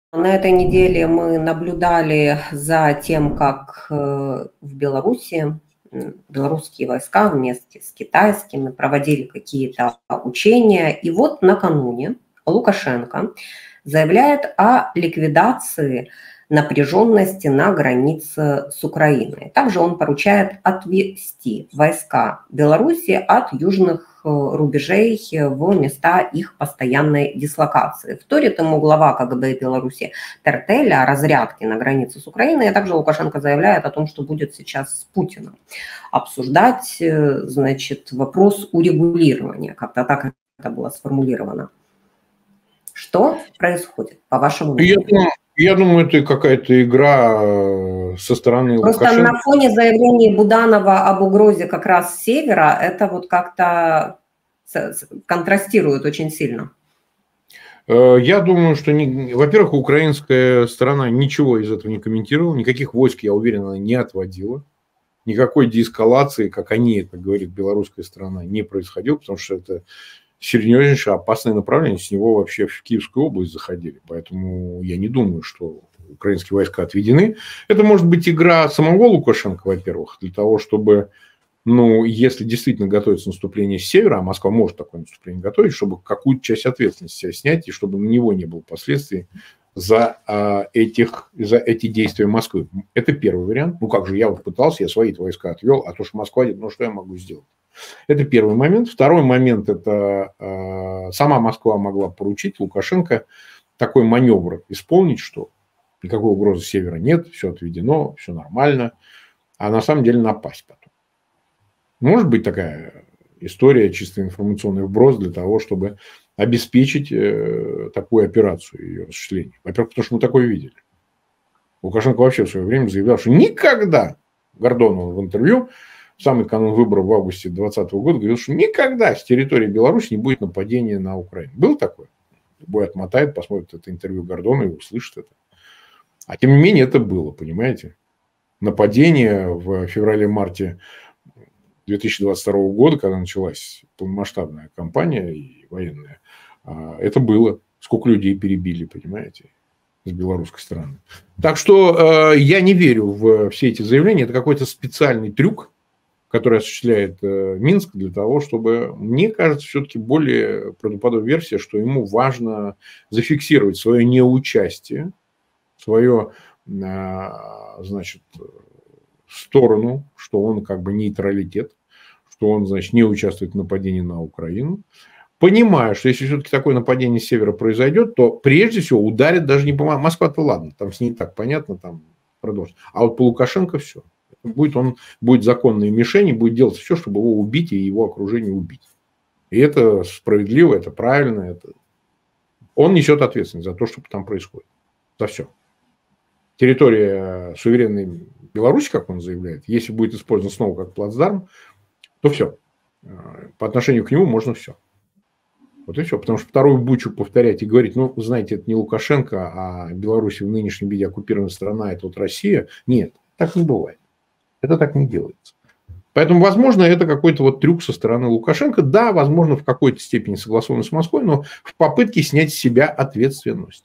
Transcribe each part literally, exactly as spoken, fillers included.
На этой неделе мы наблюдали за тем, как э, в Беларуси м, белорусские войска вместе с китайскими проводили какие-то учения. И вот накануне Лукашенко заявляет о ликвидации напряженности на границе с Украиной. Также он поручает отвести войска Беларуси от южных э, рубежей в места их постоянной дислокации. Вторит ему глава КГБ Беларуси Тертель о разрядке на границе с Украиной. И также Лукашенко заявляет о том, что будет сейчас с Путиным обсуждать, э, значит, вопрос урегулирования, как-то так это было сформулировано. Что происходит, по вашему Я мнению? думаю, я думаю, это какая-то игра э, со стороны Просто Лукашенко. на фоне заявлений Буданова об угрозе как раз с севера это вот как-то с- с- контрастирует очень сильно. Э, Я думаю, что, не- во-первых, украинская сторона ничего из этого не комментировала, никаких войск, я уверен, она не отводила. Никакой деэскалации, как они это говорят, белорусская сторона, не происходило, потому что это серьезнейшее опасное направление. С него вообще в Киевскую область заходили. Поэтому я не думаю, что украинские войска отведены. Это может быть игра самого Лукашенко, во-первых, для того, чтобы, ну, если действительно готовится наступление с севера, а Москва может такое наступление готовить, чтобы какую-то часть ответственности себя снять, и чтобы на него не было последствий за, а, этих, за эти действия Москвы. Это первый вариант. Ну, как же, я вот пытался, я свои войска отвел, а то, что Москва, ну, что я могу сделать? Это первый момент. Второй момент – это э, сама Москва могла поручить Лукашенко такой маневр исполнить, что никакой угрозы с севера нет, все отведено, все нормально, а на самом деле напасть потом. Может быть такая история, чисто информационный вброс для того, чтобы обеспечить э, такую операцию, ее осуществление. Во-первых, потому что мы такое видели. Лукашенко вообще в свое время заявлял, что никогда, Гордону в интервью, в самый канун выборов в августе две тысячи двадцатого года, говорил, что никогда с территории Беларуси не будет нападения на Украину. Был такое? Любой отмотает, посмотрит это интервью Гордона и услышит это. А тем не менее это было, понимаете? Нападение в феврале-марте две тысячи двадцать второго года, когда началась полномасштабная кампания и военная, это было. Сколько людей перебили, понимаете, с белорусской стороны. Так что э, я не верю в все эти заявления. Это какой-то специальный трюк, который осуществляет э, Минск для того, чтобы, мне кажется, все-таки более правдоподобная версия, что ему важно зафиксировать свое неучастие, свое, э, значит, сторону, что он как бы нейтралитет, что он, значит, не участвует в нападении на Украину, понимая, что если все-таки такое нападение с севера произойдет, то прежде всего ударит даже не по Москва-то ладно, там с ней так понятно, там продолжит. А вот по Лукашенко все. Будет, он будет законной мишени, будет делать все, чтобы его убить и его окружение убить. И это справедливо, это правильно. Это... Он несет ответственность за то, что там происходит. За все. Территория суверенной Беларуси, как он заявляет, если будет использована снова как плацдарм, то все. По отношению к нему можно все. Вот и все. Потому что вторую бучу повторять и говорить, ну, знаете, это не Лукашенко, а Беларусь в нынешнем виде оккупированная страна, это вот Россия. Нет, так не бывает. Это так не делается. Поэтому, возможно, это какой-то вот трюк со стороны Лукашенко. Да, возможно, в какой-то степени согласован с Москвой, но в попытке снять с себя ответственность.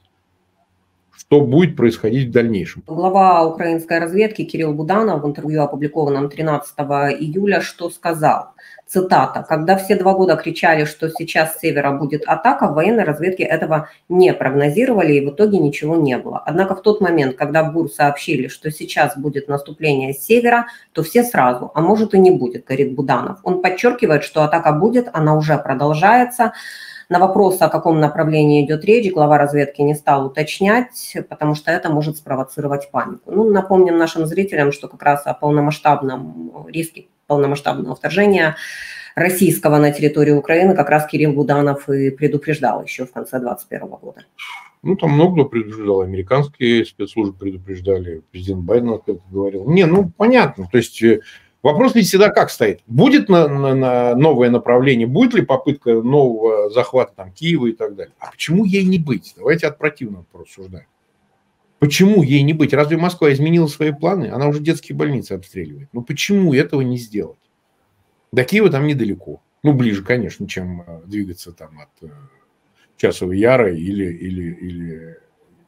Что будет происходить в дальнейшем. Глава украинской разведки Кирилл Буданов в интервью, опубликованном тринадцатого июля, что сказал? Цитата. «Когда все два года кричали, что сейчас с севера будет атака, в военной разведке этого не прогнозировали, и в итоге ничего не было. Однако в тот момент, когда БУР сообщили, что сейчас будет наступление с севера, то все сразу, а может и не будет», говорит Буданов. Он подчеркивает, что атака будет, она уже продолжается. На вопрос, о каком направлении идет речь, глава разведки не стал уточнять, потому что это может спровоцировать панику. Ну, напомним нашим зрителям, что как раз о полномасштабном риске полномасштабного вторжения российского на территорию Украины как раз Кирилл Буданов и предупреждал еще в конце две тысячи двадцать первого года. Ну, там много кто предупреждал. Американские спецслужбы предупреждали. Президент Байден это говорил. Не, ну, понятно. То есть вопрос ведь всегда как стоит? Будет на, на, на новое направление? Будет ли попытка нового захвата там, Киева и так далее? А почему ей не быть? Давайте от противного порассуждаем. Почему ей не быть? Разве Москва изменила свои планы? Она уже детские больницы обстреливает. Ну почему этого не сделать? До Киева там недалеко. Ну, ближе, конечно, чем двигаться там от Часового Яра или, или, или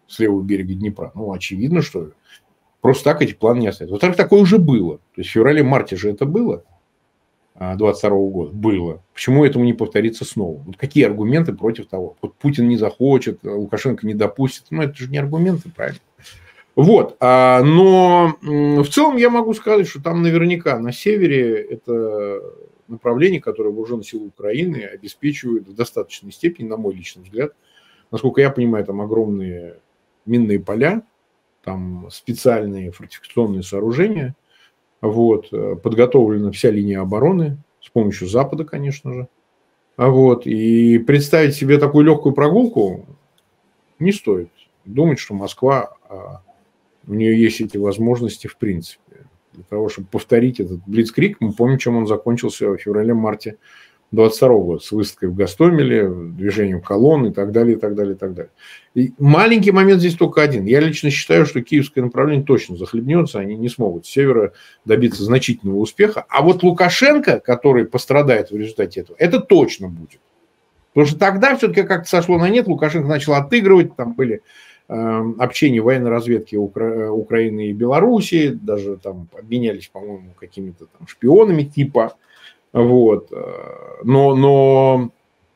с левого берега Днепра. Ну, очевидно, что просто так эти планы не остаются. Во-вторых, такое уже было. То есть в феврале-марте же это было. двадцать второго года было. Почему этому не повторится снова? Вот какие аргументы против того? Вот Путин не захочет, Лукашенко не допустит. Ну, это же не аргументы, правильно? Вот. Но в целом я могу сказать, что там наверняка на севере это направление, которое вооруженные силы Украины обеспечивают в достаточной степени, на мой личный взгляд. Насколько я понимаю, там огромные минные поля, там специальные фортификационные сооружения. Вот, подготовлена вся линия обороны с помощью Запада, конечно же. Вот, и представить себе такую легкую прогулку не стоит. Думать, что Москва, у нее есть эти возможности в принципе. Для того, чтобы повторить этот блицкриг, мы помним, чем он закончился в феврале-марте двадцать второго года, с выставкой в Гостомеле, движением колонн и так далее, и так далее, и так далее. И маленький момент здесь только один. Я лично считаю, что киевское направление точно захлебнется, они не смогут с севера добиться значительного успеха. А вот Лукашенко, который пострадает в результате этого, это точно будет. Потому что тогда все-таки как-то сошло на нет, Лукашенко начал отыгрывать, там были э, общения военной разведки Укра... Украины и Белоруссии, даже там обменялись, по-моему, какими-то там шпионами типа. Вот. Но, но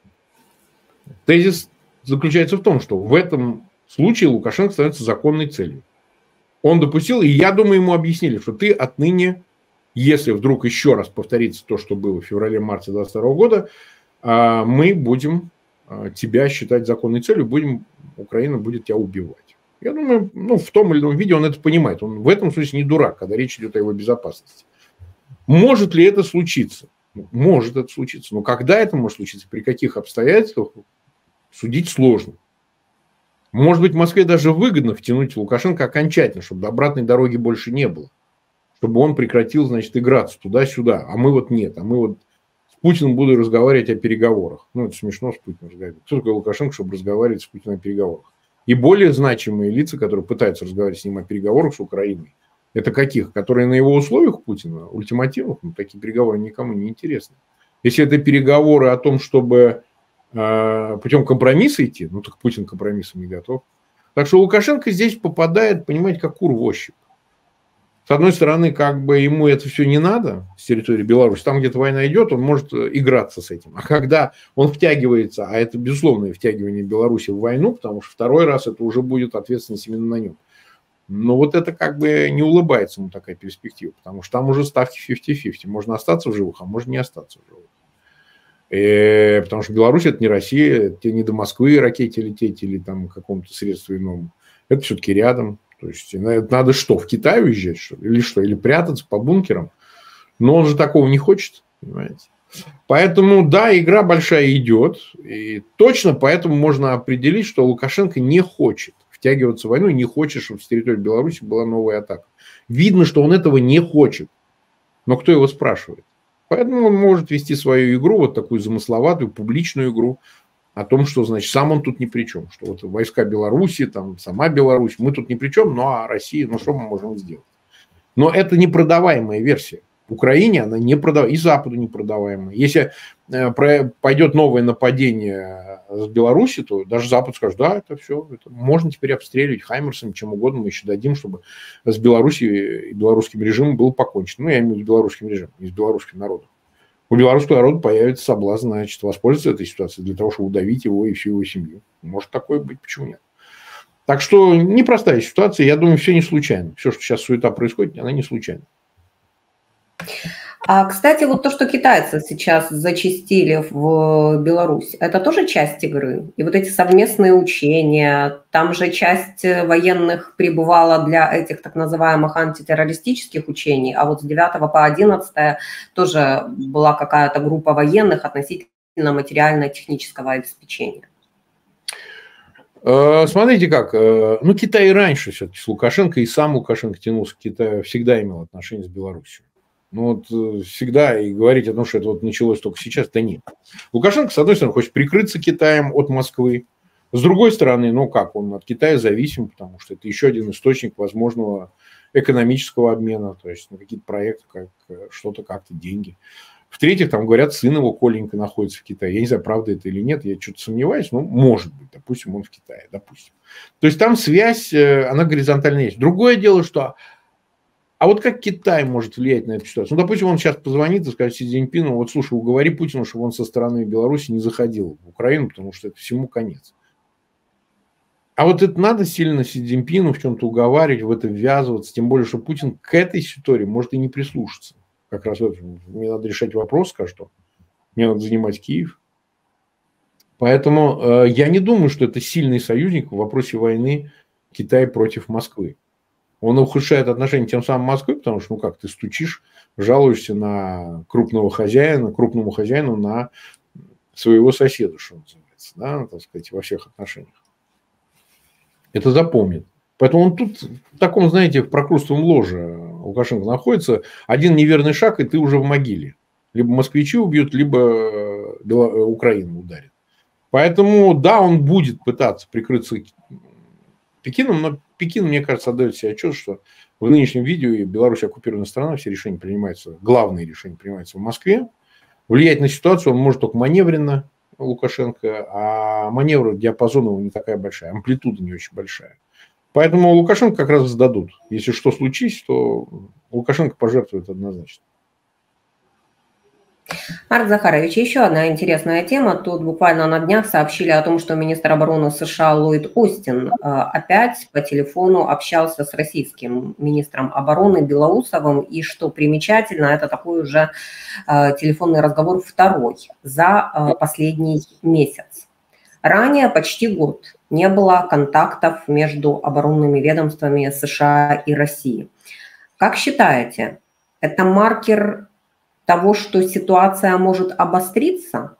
тезис заключается в том, что в этом случае Лукашенко становится законной целью. Он допустил, и я думаю, ему объяснили, что ты отныне, если вдруг еще раз повторится то, что было в феврале-марте двадцать второго года, мы будем тебя считать законной целью, будем, Украина будет тебя убивать. Я думаю, ну, в том или ином виде он это понимает. Он в этом случае не дурак, когда речь идет о его безопасности. Может ли это случиться? Может это случиться. Но когда это может случиться, при каких обстоятельствах, судить сложно. Может быть, Москве даже выгодно втянуть Лукашенко окончательно, чтобы обратной дороги больше не было. Чтобы он прекратил, значит, играться туда-сюда. А мы вот нет. А мы вот с Путиным будем разговаривать о переговорах. Ну, это смешно, с Путиным разговаривать. Кто такой Лукашенко, чтобы разговаривать с Путиным о переговорах? И более значимые лица, которые пытаются разговаривать с ним о переговорах с Украиной, это каких? Которые на его условиях Путина, ультимативных, ну, такие переговоры никому не интересны. Если это переговоры о том, чтобы э, путем компромисса идти, ну так Путин к компромиссам не готов. Так что Лукашенко здесь попадает, понимаете, как кур в ощупь. С одной стороны, как бы ему это все не надо с территории Беларуси, там где-то война идет, он может играться с этим. А когда он втягивается, а это безусловное втягивание Беларуси в войну, потому что второй раз это уже будет ответственность именно на нем. Но вот это как бы не улыбается ему такая перспектива, потому что там уже ставки пятьдесят на пятьдесят. Можно остаться в живых, а можно не остаться в живых. И, потому что Беларусь это не Россия, это не до Москвы ракете лететь или там какому-то средству иному. Это все-таки рядом. То есть надо что, в Китай уезжать, что ли? Или что? Или прятаться по бункерам? Но он же такого не хочет, понимаете? Поэтому, да, игра большая идет. И точно поэтому можно определить, что Лукашенко не хочет втягиваться в войну, не хочет, чтобы с территории Беларуси была новая атака. Видно, что он этого не хочет. Но кто его спрашивает? Поэтому он может вести свою игру, вот такую замысловатую, публичную игру, о том, что, значит, сам он тут ни при чем. Что вот войска Беларуси, там, сама Беларусь, мы тут ни при чем, ну а Россия, ну что мы можем сделать? Но это непродаваемая версия. Украине она не продаваемая, и Западу не продаваемая. Если пойдет новое нападение с Беларуси, то даже Запад скажет, да, это все, это можно теперь обстреливать хаймерсами, чем угодно мы еще дадим, чтобы с Беларусью и белорусским режимом было покончено. Ну, я имею в виду с белорусским режимом, не с белорусским народом. У белорусского народа появится соблазн, значит, воспользоваться этой ситуацией для того, чтобы удавить его и всю его семью. Может такое быть, почему нет? Так что непростая ситуация, я думаю, все не случайно. Все, что сейчас суета происходит, она не случайна. А, кстати, вот то, что китайцы сейчас зачастили в Беларусь, это тоже часть игры? И вот эти совместные учения, там же часть военных прибывала для этих так называемых антитеррористических учений, а вот с девятого по одиннадцатое тоже была какая-то группа военных относительно материально-технического обеспечения. Смотрите как, ну Китай и раньше все-таки с Лукашенко, и сам Лукашенко тянулся к Китаю, всегда имел отношение с Беларусью. Ну вот всегда и говорить о том, что это вот началось только сейчас, да нет. Лукашенко, с одной стороны, хочет прикрыться Китаем от Москвы, с другой стороны, ну как, он от Китая зависим, потому что это еще один источник возможного экономического обмена, то есть на какие-то проекты, как что-то, как-то деньги. В-третьих, там говорят, сын его Коленька находится в Китае. Я не знаю, правда это или нет, я что-то сомневаюсь, но может быть, допустим, он в Китае, допустим. То есть там связь, она горизонтальная есть. Другое дело, что... А вот как Китай может влиять на эту ситуацию? Ну, допустим, он сейчас позвонит и скажет Си Цзиньпину, вот слушай, уговори Путина, чтобы он со стороны Беларуси не заходил в Украину, потому что это всему конец. А вот это надо сильно Си Цзиньпину в чем-то уговаривать, в это ввязываться, тем более, что Путин к этой истории может и не прислушаться. Как раз вот мне надо решать вопрос, скажет он. Мне надо занимать Киев. Поэтому э, я не думаю, что это сильный союзник в вопросе войны Китая против Москвы. Он ухудшает отношения тем самым Москвы, потому что, ну как, ты стучишь, жалуешься на крупного хозяина, крупному хозяину на своего соседа, что называется, да, так сказать, во всех отношениях. Это запомнит. Поэтому он тут в таком, знаете, в прокрустовом ложе Лукашенко находится. Один неверный шаг, и ты уже в могиле. Либо москвичи убьют, либо Украину ударит. Поэтому, да, он будет пытаться прикрыться Пекином, но Пекин, мне кажется, отдает себе отчет, что в нынешнем видео Беларусь оккупированная страна, все решения принимаются, главные решения принимаются в Москве. Влиять на ситуацию он может только маневренно, Лукашенко, а маневр диапазон его не такая большая, амплитуда не очень большая. Поэтому Лукашенко как раз сдадут. Если что случись, то Лукашенко пожертвует однозначно. Марк Захарович, еще одна интересная тема. Тут буквально на днях сообщили о том, что министр обороны США Ллойд Остин опять по телефону общался с российским министром обороны Белоусовым. И что примечательно, это такой уже телефонный разговор второй за последний месяц. Ранее почти год не было контактов между оборонными ведомствами США и России. Как считаете, это маркер того, что ситуация может обостриться?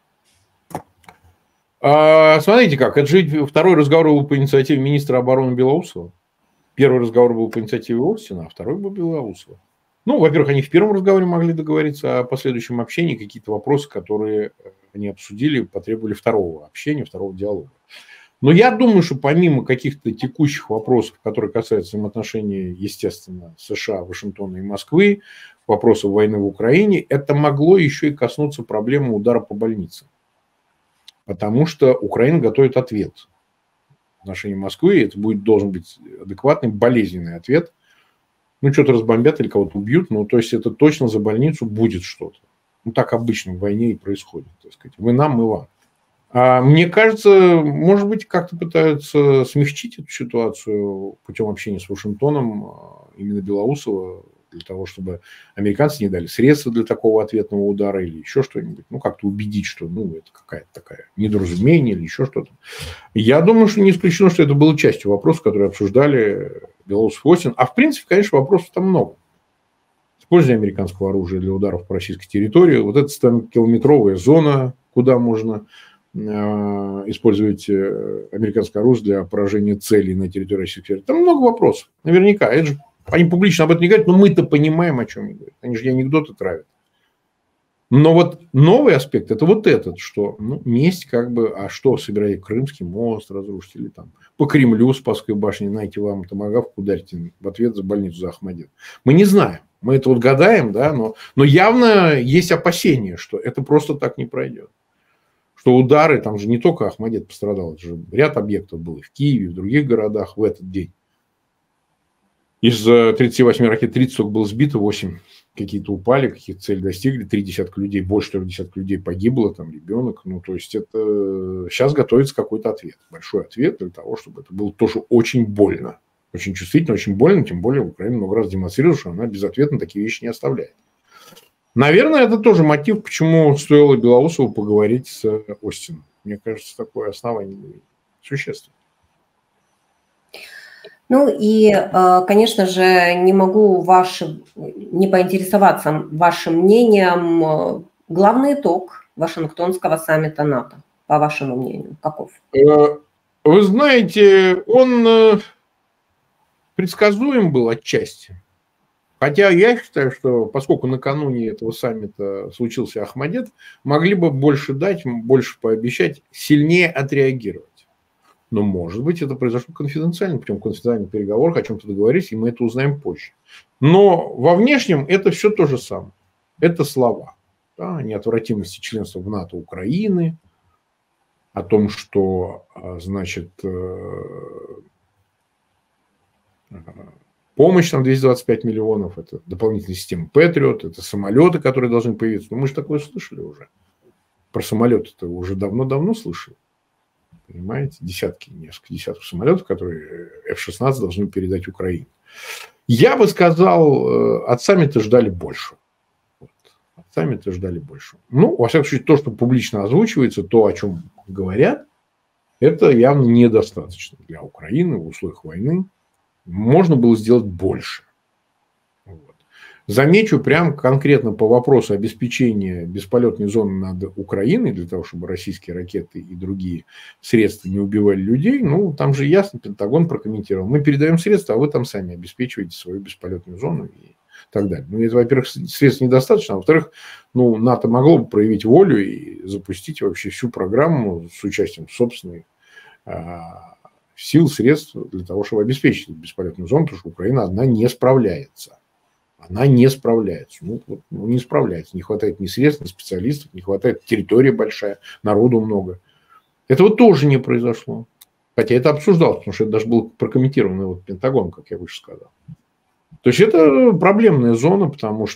А, смотрите как, это же второй разговор был по инициативе министра обороны Белоусова. Первый разговор был по инициативе Остина, а второй был Белоусова. Ну, во-первых, они в первом разговоре могли договориться о последующем общении, какие-то вопросы, которые они обсудили, потребовали второго общения, второго диалога. Но я думаю, что помимо каких-то текущих вопросов, которые касаются взаимоотношений, естественно, США, Вашингтона и Москвы, вопросов войны в Украине, это могло еще и коснуться проблемы удара по больнице. Потому что Украина готовит ответ в отношении Москвы, и это будет, должен быть адекватный, болезненный ответ. Ну, что-то разбомбят или кого-то убьют, ну, то есть это точно за больницу будет что-то. Ну, так обычно в войне и происходит, так сказать. Вы нам, мы вам. А мне кажется, может быть, как-то пытаются смягчить эту ситуацию путем общения с Вашингтоном, именно Белоусова, для того, чтобы американцы не дали средства для такого ответного удара или еще что-нибудь. Ну, как-то убедить, что ну, это какая-то такая недоразумение или еще что-то. Я думаю, что не исключено, что это было частью вопросов, которые обсуждали Белоусов и Остин. А в принципе, конечно, вопросов там много. Использование американского оружия для ударов по российской территории. Вот эта километровая зона, куда можно использовать американское оружие для поражения целей на территории Российской Федерации. Там много вопросов. Наверняка. Это же, они публично об этом не говорят, но мы-то понимаем, о чем они говорят. Они же анекдоты травят. Но вот новый аспект – это вот этот, что ну, месть как бы, а что, собирайте Крымский мост разрушить или там по Кремлю, Спасской башне, знаете, вам томагавку ударьте в ответ за больницу за Ахмадет. Мы не знаем. Мы это вот гадаем, да, но, но явно есть опасения, что это просто так не пройдет. Что удары, там же не только Ахмадет пострадал, это же ряд объектов было в Киеве, в других городах в этот день. Из тридцати восьми ракет тридцать только было сбито, восемь какие-то упали, какие-то цели достигли, три десятка людей, больше трех десятков людей погибло, там ребенок. Ну, то есть, это сейчас готовится какой-то ответ, большой ответ для того, чтобы это было тоже очень больно. Очень чувствительно, очень больно, тем более Украина много раз демонстрировала, что она безответно такие вещи не оставляет. Наверное, это тоже мотив, почему стоило Белоусову поговорить с Остином. Мне кажется, такое основание существенно. Ну и, конечно же, не могу ваше, не поинтересоваться вашим мнением. Главный итог Вашингтонского саммита НАТО, по вашему мнению, каков? Вы знаете, он предсказуем был отчасти. Хотя я считаю, что поскольку накануне этого саммита случился Ахмадет, могли бы больше дать, больше пообещать, сильнее отреагировать. Но, может быть, это произошло конфиденциально, путем конфиденциальных переговоров, о чем-то договорились, и мы это узнаем позже. Но во внешнем это все то же самое. Это слова. да, о неотвратимости членства в НАТО Украины, о том, что, значит, помощь там двести двадцать пять миллионов, это дополнительная система Патриот, это самолеты, которые должны появиться. Ну, мы же такое слышали уже. Про самолеты-то уже давно-давно слышали. Понимаете? Десятки, несколько десятков самолетов, которые эф шестнадцать должны передать Украине. Я бы сказал, от саммита ждали больше. Вот. От саммита ждали больше. Ну, во всяком случае, то, что публично озвучивается, то, о чем говорят, это явно недостаточно для Украины в условиях войны. Можно было сделать больше. Вот. Замечу прям конкретно по вопросу обеспечения бесполетной зоны над Украиной, для того, чтобы российские ракеты и другие средства не убивали людей. Ну, там же ясно, Пентагон прокомментировал. Мы передаем средства, а вы там сами обеспечиваете свою бесполетную зону и так далее. Ну, это, во-первых, средств недостаточно, а во-вторых, ну, НАТО могло бы проявить волю и запустить вообще всю программу с участием собственной сил, средств для того, чтобы обеспечить бесполетную зону, потому что Украина одна не справляется. Она не справляется. Ну, вот, ну, не справляется. Не хватает ни средств, ни специалистов, не хватает, территория большая, народу много. Этого тоже не произошло. Хотя это обсуждалось, потому что это даже был прокомментировано вот Пентагон, как я выше сказал. То есть это проблемная зона, потому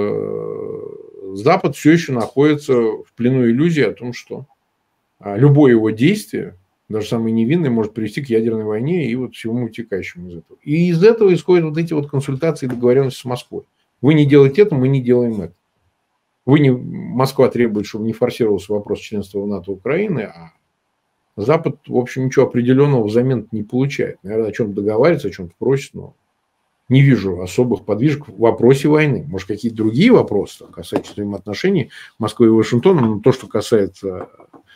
что Запад все еще находится в плену иллюзии о том, что любое его действие, даже самый невинный, может привести к ядерной войне и вот всему утекающему из этого. И из этого исходят вот эти вот консультации и договоренности с Москвой. Вы не делаете это, мы не делаем это. Вы не... Москва требует, чтобы не форсировался вопрос членства в НАТО Украины, а Запад, в общем, ничего определенного взамен не получает. Наверное, о чем-то договаривается, о чем-то просит, но не вижу особых подвижек в вопросе войны. Может, какие-то другие вопросы, касающиеся взаимоотношений Москвы и Вашингтона, но то, что касается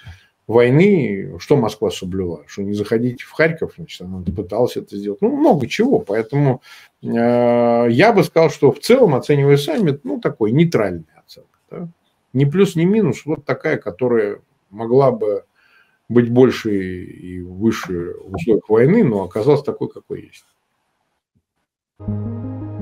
войны, что Москва соблюла? Что не заходить в Харьков, значит, она пыталась это сделать. Ну, много чего. Поэтому э, я бы сказал, что в целом, оценивая саммит, ну, такой нейтральная оценка. Да? Ни плюс, ни минус. Вот такая, которая могла бы быть больше и выше в условиях войны, но оказалась такой, какой есть.